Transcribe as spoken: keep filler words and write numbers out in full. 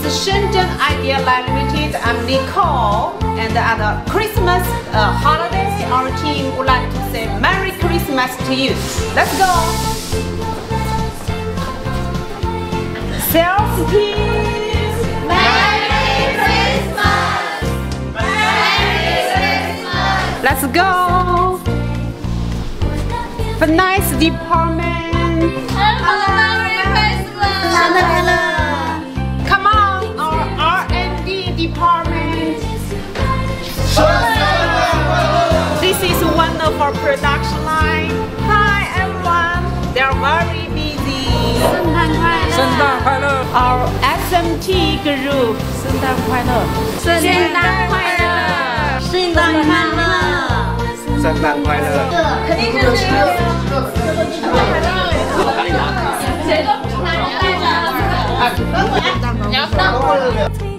Shenzhen Aidi'er Limited. I'm Nicole, and at the Christmas uh, holiday, our team would like to say Merry Christmas to you. Let's go! Sales team! Merry Christmas! Merry Christmas! Let's go! Finance department! Hello, Merry Christmas! Come on, our R and D department! This is one of our production line. Hi everyone! They are very busy. 圣诞快乐 Our S M T group. 圣诞快乐圣诞快乐！圣诞快乐！ 圣诞快乐肯定是这个。谁都不拿人带着。你要当。